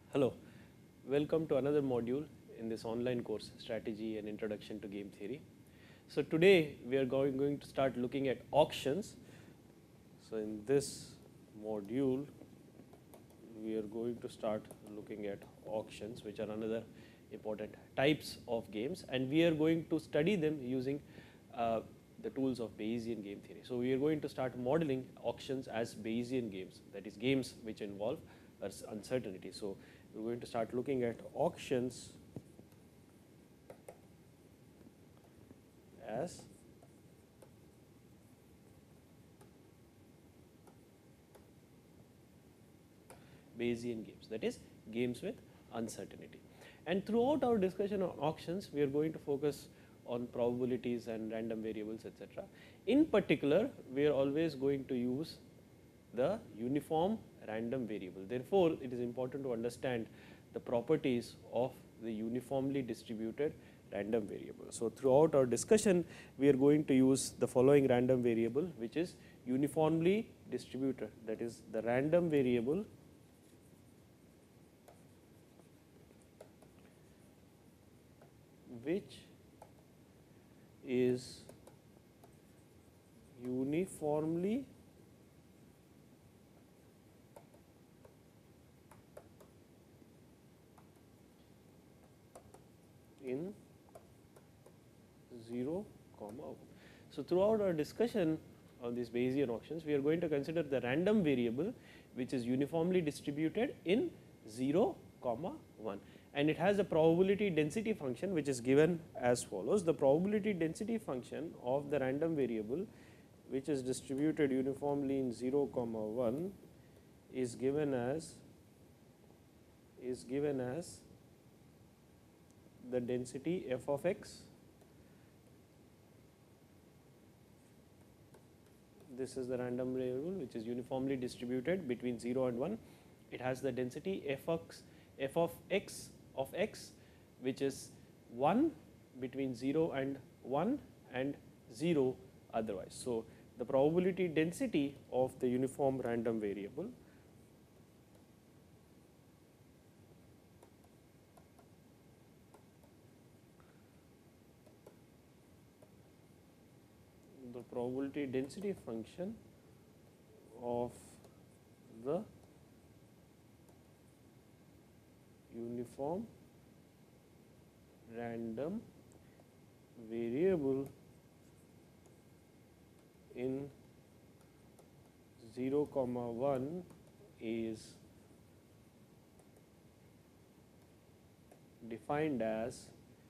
Hello, welcome to another module in this online course, Strategy and Introduction to Game Theory. So today we are going to start looking at auctions. So in this module we are going to start looking at auctions, which are another important types of games, and we are going to study them using the tools of Bayesian game theory. So we are going to start modeling auctions as Bayesian games, that is games which involve uncertainty. So we are going to start looking at auctions as Bayesian games, that is games with uncertainty. And throughout our discussion on auctions, we are going to focus on probabilities and random variables, etc. In particular, we are always going to use the uniform random variable. Therefore, it is important to understand the properties of the uniformly distributed random variable. So throughout our discussion, we are going to use the following random variable, which is uniformly distributed, that is the random variable which is uniformly in 0, 1. So throughout our discussion on these Bayesian auctions, we are going to consider the random variable which is uniformly distributed in 0, 1, and it has a probability density function which is given as follows. The probability density function of the random variable which is distributed uniformly in 0, 1 is given as the density f of x. This is the random variable which is uniformly distributed between 0 and 1. It has the density f of x which is 1 between 0 and 1 and 0 otherwise. So the probability density of the uniform random variable probability density function of the uniform random variable in 0, 1 is defined as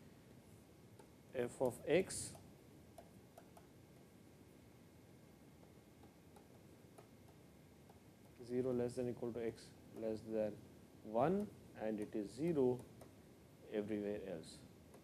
f of x less than equal to x less than 1, and it is 0 everywhere else.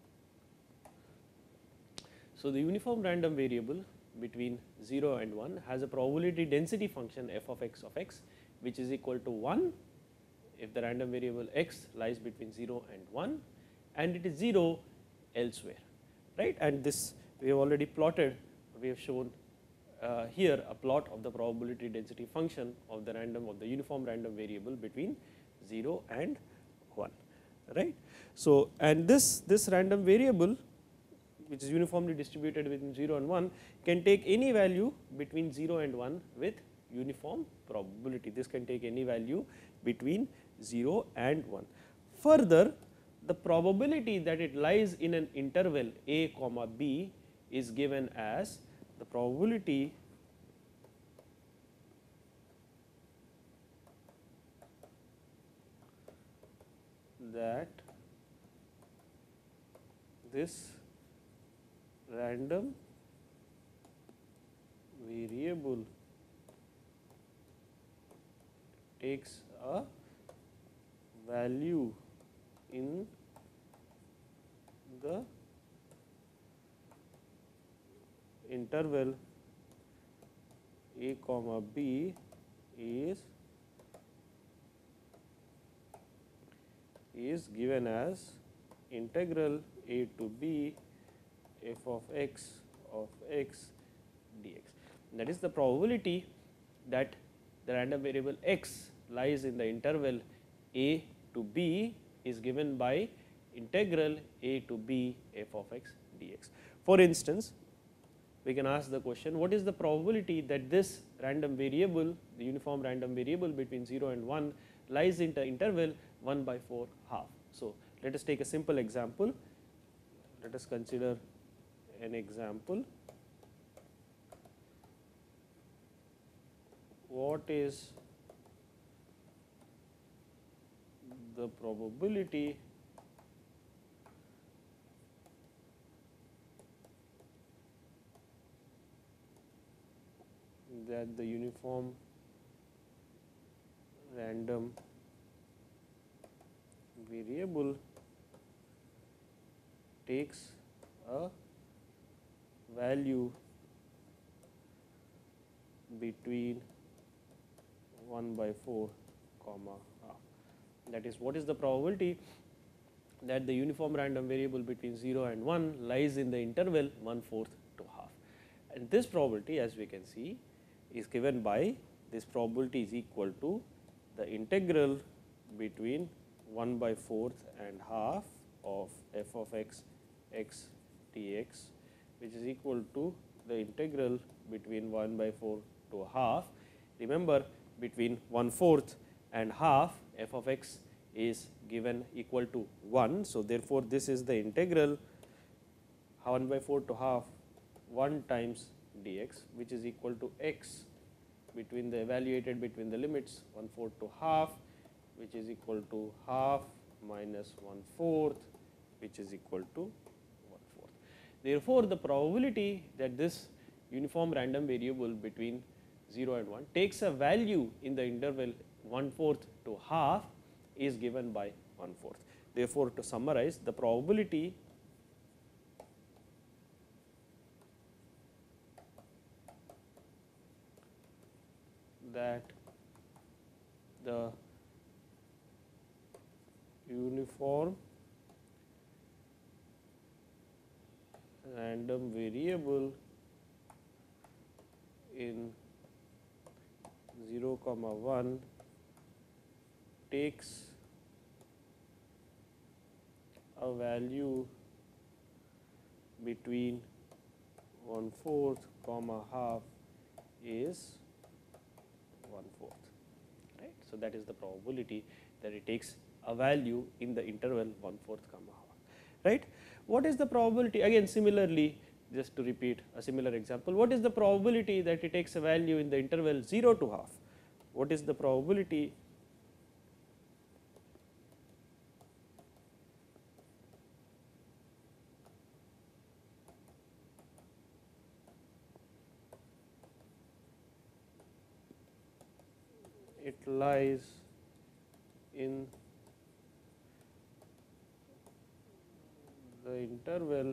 So the uniform random variable between 0 and 1 has a probability density function f of x which is equal to 1 if the random variable x lies between 0 and 1, and it is 0 elsewhere, right. And this we have already plotted, we have shown here a plot of the probability density function of the uniform random variable between 0 and 1, right. So and this random variable which is uniformly distributed between 0 and 1 can take any value between 0 and 1 with uniform probability. This can take any value between 0 and 1. Further, the probability that it lies in an interval a comma b is given as the probability that this random variable takes a value in the interval a comma b is given as integral a to b f of x dx. That is the probability that the random variable x lies in the interval a to b is given by integral a to b f of x dx. For instance, we can ask the question, what is the probability that this random variable, the uniform random variable between 0 and 1 lies in the interval 1 by 4 half. So, let us take a simple example. Let us consider an example. What is the probability that the uniform random variable takes a value between 1 by 4 comma half. That is, what is the probability that the uniform random variable between 0 and 1 lies in the interval 1/4 to half. And this probability, as we can see, is given by, this probability is equal to the integral between 1 by 4 and half of f of x x dx, which is equal to the integral between 1 by 4 to half. Remember, between 1/4 and half, f of x is given equal to 1. So, therefore, this is the integral 1 by 4 to half 1 times dx, which is equal to x between the evaluated between the limits 1/4 to half, which is equal to half minus 1/4, which is equal to 1/4. Therefore, the probability that this uniform random variable between 0 and 1 takes a value in the interval 1/4 to half is given by 1/4. Therefore, to summarize, the probability that the uniform random variable in 0, 1 takes a value between 1/4 comma half is 1/4, right. So, that is the probability that it takes a value in the interval 1/4 comma half, right. What is the probability, again similarly, just to repeat a similar example, what is the probability that it takes a value in the interval 0 to half? What is the probability it lies in the interval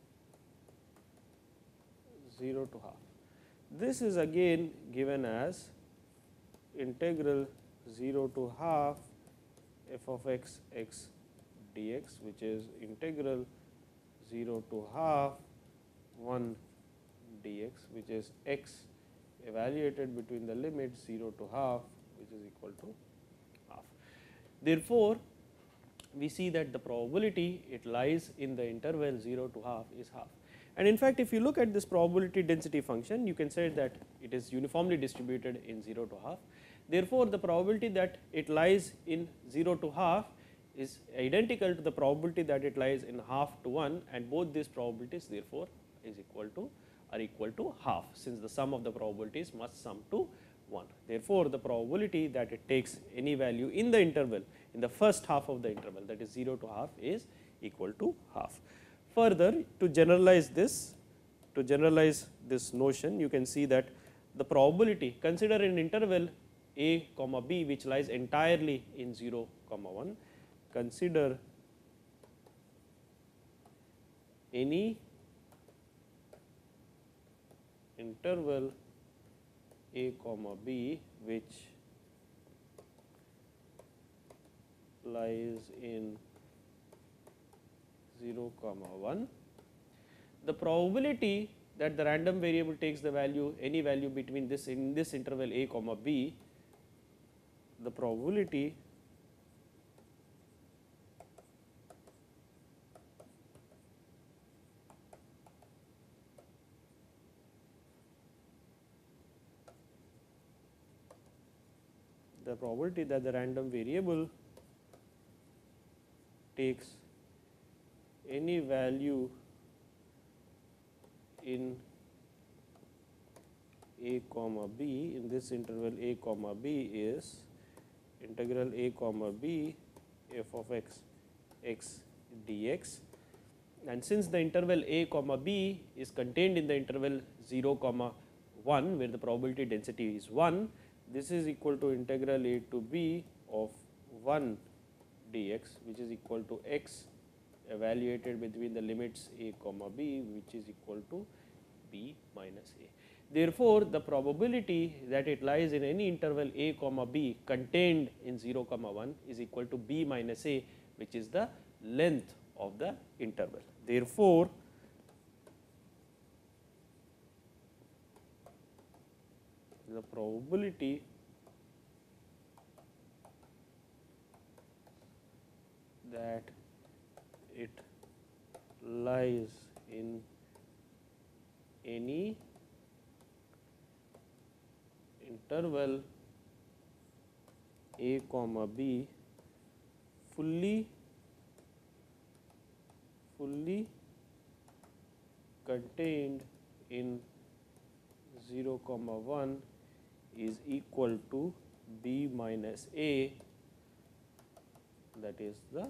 0 to half? This is again given as integral 0 to half f of x x dx, which is integral 0 to half 1 dx, which is x evaluated between the limits 0 to half, which is equal to half. Therefore, we see that the probability it lies in the interval 0 to half is half. And in fact, if you look at this probability density function, you can say that it is uniformly distributed in 0 to half. Therefore, the probability that it lies in 0 to half is identical to the probability that it lies in half to 1, and both these probabilities therefore is equal to are equal to half, since the sum of the probabilities must sum to 1. Therefore, the probability that it takes any value in the interval in the first half of the interval, that is 0 to half, is equal to half. Further, to generalize this notion, you can see that the probability, consider an interval a comma b which lies entirely in 0 comma 1, consider any interval a comma b which lies in 0 comma 1, the probability that the random variable takes the value, any value between this, in this interval a comma b, the probability the probability that the random variable takes any value in a comma b, in this interval a comma b is integral a comma b f of x dx. And since the interval a comma b is contained in the interval 0 comma 1, where the probability density is 1, this is equal to integral a to b of 1 dx, which is equal to x evaluated between the limits a comma b, which is equal to b minus a. Therefore, the probability that it lies in any interval a comma b contained in 0 comma 1 is equal to b minus a, which is the length of the interval. Therefore, the probability that it lies in any interval a comma b fully contained in 0 comma 1 is equal to b minus a, that is the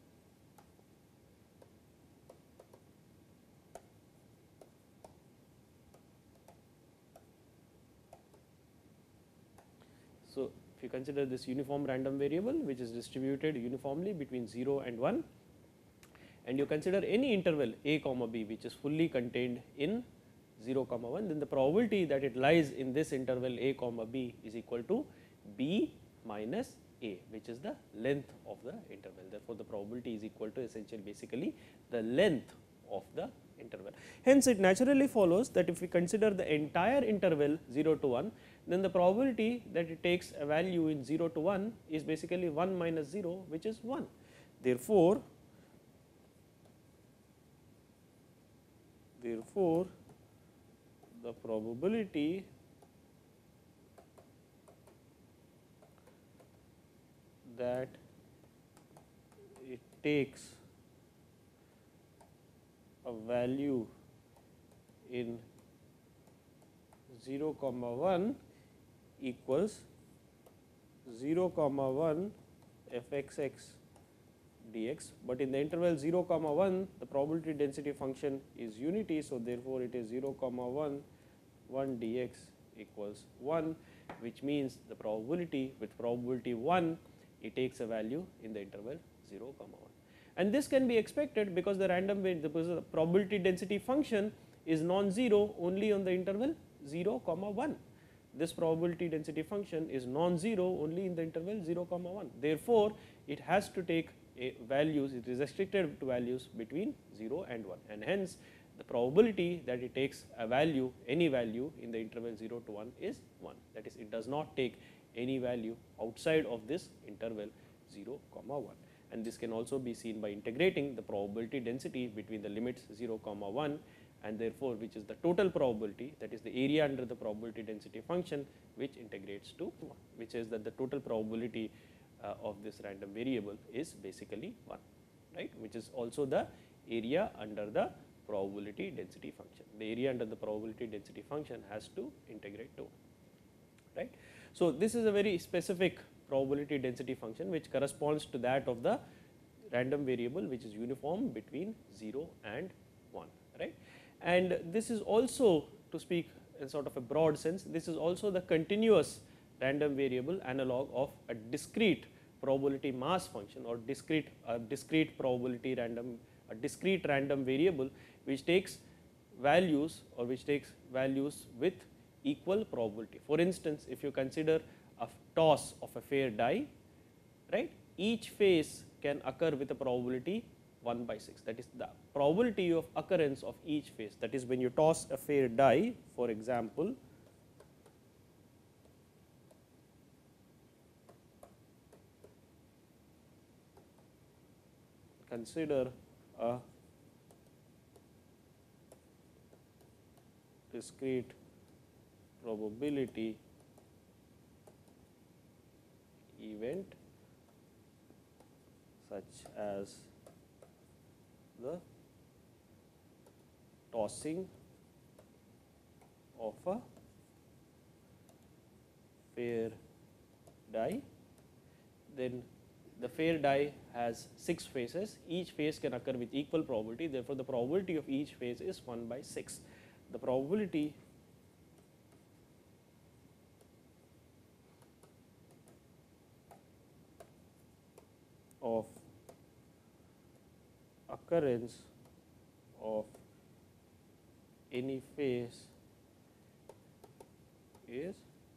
so if you consider this uniform random variable which is distributed uniformly between 0 and 1, and you consider any interval a comma b which is fully contained in 0 comma 1, then the probability that it lies in this interval a comma b is equal to b minus a, which is the length of the interval. Therefore, the probability is equal to essentially basically the length of the interval. Hence, it naturally follows that if we consider the entire interval 0 to 1, then the probability that it takes a value in 0 to 1 is basically 1 minus 0, which is 1. Therefore, the probability that it takes a value in 0 comma 1 equals 0 comma 1 f x x dx, but in the interval 0 comma 1 the probability density function is unity. So, therefore, it is 0 comma 1 dx equals 1, which means the probability with probability 1 it takes a value in the interval 0 comma 1, and this can be expected because the the probability density function is non-zero only on the interval 0 comma 1. This probability density function is non-zero only in the interval 0 comma 1. Therefore, it has to take values, it is restricted to values between 0 and 1, and hence the probability that it takes a value, any value in the interval 0 to 1 is 1. That is, it does not take any value outside of this interval 0 comma 1, and this can also be seen by integrating the probability density between the limits 0 comma 1, and therefore, which is the total probability, that is the area under the probability density function, which integrates to 1, which is that the total probability of this random variable is basically 1, right, which is also the area under the probability density function. The area under the probability density function has to integrate to 1, right. So, this is a very specific probability density function which corresponds to that of the random variable which is uniform between 0 and 1, right. And this is also, to speak in sort of a broad sense, this is also the continuous random variable analog of a discrete probability mass function or discrete probability random, a discrete random variable which takes values or which takes values with equal probability. For instance, if you consider a toss of a fair die, right, each phase can occur with a probability 1 by 6, that is the probability of occurrence of each phase. That is, when you toss a fair die, for example, consider a discrete probability event such as the tossing of a fair die, then the fair die has 6 phases. Each phase can occur with equal probability. Therefore, the probability of each phase is 1 by 6. The probability of occurrence of any phase is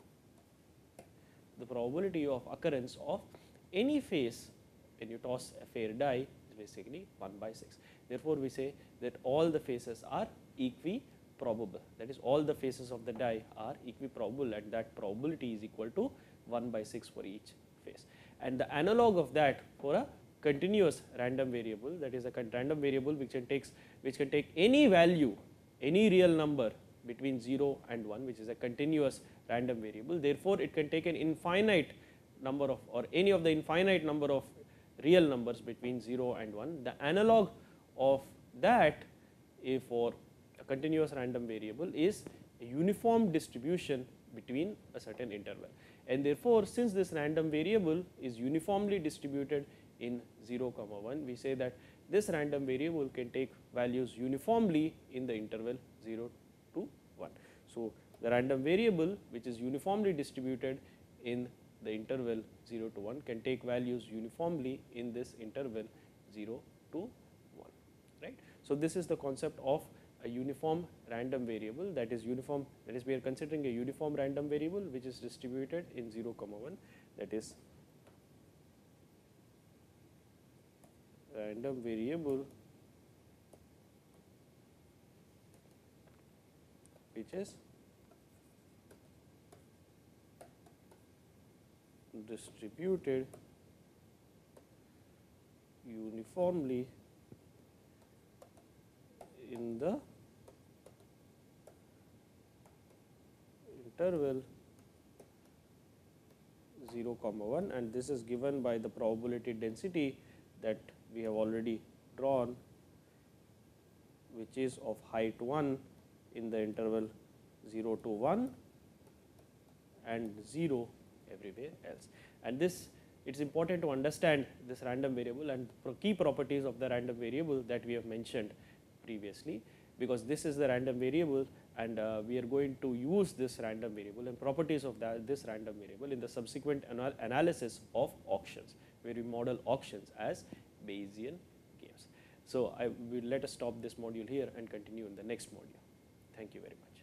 the probability of occurrence of any phase when you toss a fair die is basically 1 by 6. Therefore, we say that all the phases are equiprobable, that is all the phases of the die are equiprobable, and that probability is equal to 1 by 6 for each phase. And the analog of that for a continuous random variable, that is a random variable which can take any value, any real number between 0 and 1, which is a continuous random variable. Therefore, it can take an infinite number of, or any of the infinite number of real numbers between 0 and 1. The analog of that for a continuous random variable is a uniform distribution between a certain interval. And therefore, since this random variable is uniformly distributed in 0, 1, we say that this random variable can take values uniformly in the interval 0 to 1. So, the random variable which is uniformly distributed in the interval 0 to 1 can take values uniformly in this interval 0 to 1, right. So, this is the concept of a uniform random variable, that is uniform, that is we are considering a uniform random variable which is distributed in 0, 1, that is random variable which is distributed uniformly in the interval 0, 1, and this is given by the probability density that we have already drawn, which is of height 1 in the interval 0 to 1 and 0 everywhere else. And this, it is important to understand this random variable and key properties of the random variable that we have mentioned previously, because this is the random variable, and we are going to use this random variable and properties of this random variable in the subsequent analysis of auctions, where we model auctions as Bayesian games. So, I will let us stop this module here and continue in the next module. Thank you very much.